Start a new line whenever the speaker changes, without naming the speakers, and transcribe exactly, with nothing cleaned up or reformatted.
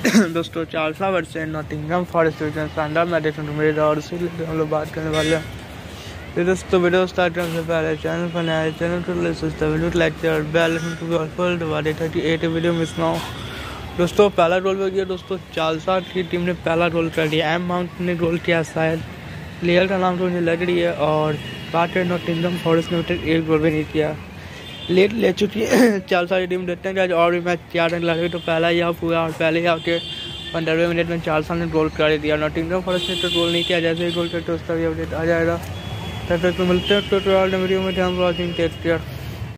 दोस्तों Chelsea versus Nottingham Forest शानदार match देखने को मिलेगा और इसीलिए हम लोग बात करने वाले हैं। तो दोस्तों वीडियो स्टार्ट करने से पहले चैनल पर नया चैनल को वीडियो लाइक किया और bell icon thirty eight video miss ना हो। दोस्तों पहला रोल हो गया। दोस्तों चार्ल्सा की टीम ने पहला रोल कर लिया। एम माउंट ने रोल किया शायद प्लेयर का नाम तो मुझे लग रही है और बात है नॉटिंघम फॉरेस्ट ने एक रोल भी नहीं किया। लेट ले चुकी है चार्ल्सा की टीम। देखते हैं और भी मैच चार रन लगे तो पहला ही आउट हुआ और पहले ही आउट के पंद्रहवें मिनट में चार्ल्सा ने गोल कर दिया। नॉटिंघम फॉरेस्ट ने तो गोल नहीं किया। जैसे ही गोल करते उसका भी अपडेट आ जाएगा। तब तक तो मिलते हैं तो वीडियो में। ध्यान वॉचिंग टेक केयर।